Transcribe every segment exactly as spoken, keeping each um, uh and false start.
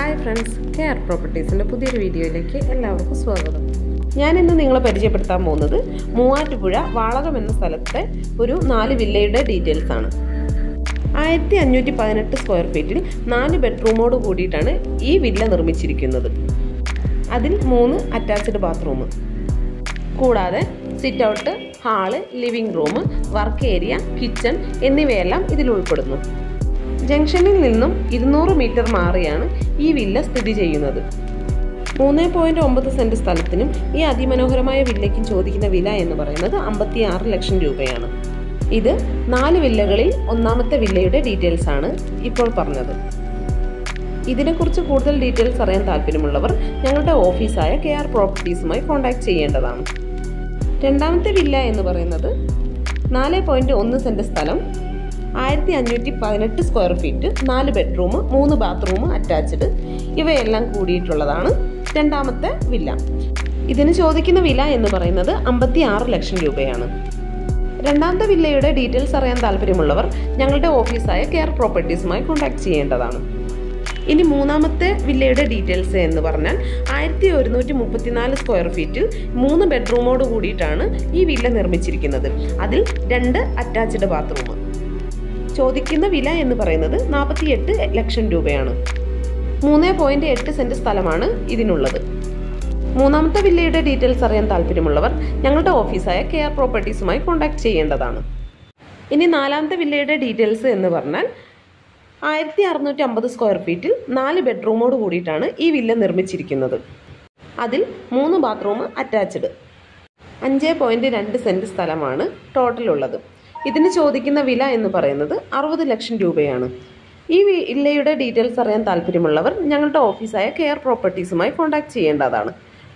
Hi friends, care പ്രോപ്പർട്ടീസിൻ്റെ പുതിയൊരു വീഡിയോയിലേക്ക് എല്ലാവർക്കും സ്വാഗതം. ഞാനിന്ന് നിങ്ങളെ പരിചയപ്പെടുത്താൻ പോകുന്നത് മൂവാറ്റുപുഴ വാളകം എന്ന സ്ഥലത്തെ ഒരു നാല് വില്ലയുടെ ഡീറ്റെയിൽസ് ആണ്. ആയിരത്തി അഞ്ഞൂറ്റി പതിനെട്ട് സ്ക്വയർ ഫീറ്റിൽ നാല് ബെഡ്റൂമോട് കൂടിയിട്ടാണ് ഈ വില്ല നിർമ്മിച്ചിരിക്കുന്നത്. അതിൽ മൂന്ന് അറ്റാച്ച്ഡ് ബാത്റൂം കൂടാതെ sit out, hall, living room, work area, kitchen എന്നിവയെല്ലാം ഇതിൽ ഉൾപ്പെടുന്നു. ജംഗ്ഷനിൽ നിന്നും ഇരുന്നൂറ് മീറ്റർ മാറിയാണ് ഈ വില്ല സ്ഥിതി ചെയ്യുന്നത്. മൂന്ന് പോയിന്റ് ഒമ്പത് സെന്റ് സ്ഥലത്തിനും ഈ അതിമനോഹരമായ വില്ലയ്ക്കും ചോദിക്കുന്ന വില എന്ന് പറയുന്നത് അമ്പത്തി ആറ് ലക്ഷം രൂപയാണ്. ഇത് നാല് വില്ലകളിൽ ഒന്നാമത്തെ വില്ലയുടെ ഡീറ്റെയിൽസ് ആണ് ഇപ്പോൾ പറഞ്ഞത്. ഇതിനെക്കുറിച്ച് കൂടുതൽ ഡീറ്റെയിൽസ് അറിയാൻ താല്പര്യമുള്ളവർ ഞങ്ങളുടെ ഓഫീസായ കെയർ പ്രോപ്പർട്ടീസുമായി കോൺടാക്ട് ചെയ്യേണ്ടതാണ്. രണ്ടാമത്തെ വില്ല എന്ന് പറയുന്നത് നാല് പോയിന്റ് ഒന്ന് സെന്റ് സ്ഥലം, ആയിരത്തി അഞ്ഞൂറ്റി പതിനെട്ട് സ്ക്വയർ ഫീറ്റ്, നാല് ബെഡ്റൂം, മൂന്ന് ബാത്റൂം അറ്റാച്ച്ഡ് ഇവയെല്ലാം കൂടിയിട്ടുള്ളതാണ് രണ്ടാമത്തെ വില്ല. ഇതിന് ചോദിക്കുന്ന വില എന്ന് പറയുന്നത് അമ്പത്തി ആറ് ലക്ഷം രൂപയാണ്. രണ്ടാമത്തെ വില്ലയുടെ ഡീറ്റെയിൽസ് അറിയാൻ താല്പര്യമുള്ളവർ ഞങ്ങളുടെ ഓഫീസായ കെയർ പ്രോപ്പർട്ടീസുമായി കോൺടാക്ട് ചെയ്യേണ്ടതാണ്. ഇനി മൂന്നാമത്തെ വില്ലയുടെ ഡീറ്റെയിൽസ് എന്ന് പറഞ്ഞാൽ ആയിരത്തി ഒരുന്നൂറ്റി മുപ്പത്തിനാല് സ്ക്വയർ ഫീറ്റിൽ മൂന്ന് ബെഡ്റൂമോട് കൂടിയിട്ടാണ് ഈ വില്ല നിർമ്മിച്ചിരിക്കുന്നത്. അതിൽ രണ്ട് അറ്റാച്ച്ഡ് ബാത്റൂം. ചോദിക്കുന്ന വില എന്ന് പറയുന്നത് നാൽപ്പത്തി എട്ട് ലക്ഷം രൂപയാണ്. മൂന്ന് പോയിന്റ് എട്ട് സെന്റ് സ്ഥലമാണ് ഇതിനുള്ളത്. മൂന്നാമത്തെ വില്ലയുടെ ഡീറ്റെയിൽസ് അറിയാൻ താല്പര്യമുള്ളവർ ഞങ്ങളുടെ ഓഫീസായ കെയർ പ്രോപ്പർട്ടീസുമായി കോൺടാക്ട് ചെയ്യേണ്ടതാണ്. ഇനി നാലാമത്തെ വില്ലയുടെ ഡീറ്റെയിൽസ് എന്ന് പറഞ്ഞാൽ ആയിരത്തി അറുന്നൂറ്റി അമ്പത് സ്ക്വയർ ഫീറ്റിൽ നാല് ബെഡ്റൂമോട് കൂടിയിട്ടാണ് ഈ വില്ല നിർമ്മിച്ചിരിക്കുന്നത്. അതിൽ മൂന്ന് ബാത്റൂം അറ്റാച്ച്ഡ്. അഞ്ച് പോയിന്റ് രണ്ട് സെന്റ് സ്ഥലമാണ് ടോട്ടലുള്ളത്. ഇതിന് ചോദിക്കുന്ന വില എന്ന് പറയുന്നത് അറുപത് ലക്ഷം രൂപയാണ്. ഈ വില്ലയുടെ ഡീറ്റെയിൽസ് അറിയാൻ താല്പര്യമുള്ളവർ ഞങ്ങളുടെ ഓഫീസായ കെയർ പ്രോപ്പർട്ടീസുമായി കോൺടാക്ട് ചെയ്യേണ്ടതാണ്.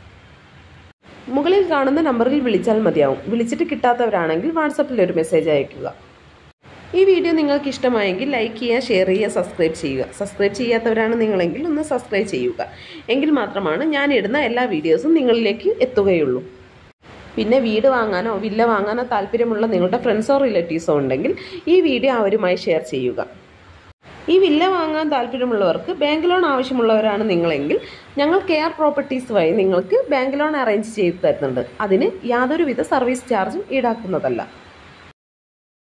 മുകളിൽ കാണുന്ന നമ്പറിൽ വിളിച്ചാൽ മതിയാവും. വിളിച്ചിട്ട് കിട്ടാത്തവരാണെങ്കിൽ വാട്സപ്പിൽ ഒരു മെസ്സേജ് അയയ്ക്കുക. ഈ വീഡിയോ നിങ്ങൾക്ക് ഇഷ്ടമായെങ്കിൽ ലൈക്ക് ചെയ്യുക, ഷെയർ ചെയ്യുക, സബ്സ്ക്രൈബ് ചെയ്യുക. സബ്സ്ക്രൈബ് ചെയ്യാത്തവരാണ് നിങ്ങളെങ്കിൽ ഒന്ന് സബ്സ്ക്രൈബ് ചെയ്യുക. എങ്കിൽ മാത്രമാണ് ഞാൻ ഇടുന്ന എല്ലാ വീഡിയോസും നിങ്ങളിലേക്ക് എത്തുകയുള്ളൂ. പിന്നെ വീട് വാങ്ങാനോ വില്ല വാങ്ങാനോ താല്പര്യമുള്ള നിങ്ങളുടെ ഫ്രണ്ട്സോ റിലേറ്റീവ്സോ ഉണ്ടെങ്കിൽ ഈ വീഡിയോ അവരുമായി ഷെയർ ചെയ്യുക. ഈ വില്ല വാങ്ങാൻ താല്പര്യമുള്ളവർക്ക് ബാങ്ക് ലോൺ ആവശ്യമുള്ളവരാണ് നിങ്ങളെങ്കിൽ ഞങ്ങൾ കെയർ പ്രോപ്പർട്ടീസ് വഴി നിങ്ങൾക്ക് ബാങ്ക് ലോൺ അറേഞ്ച് ചെയ്ത് തരുന്നുണ്ട്. അതിന് യാതൊരുവിധ സർവീസ് ചാർജും ഈടാക്കുന്നതല്ല.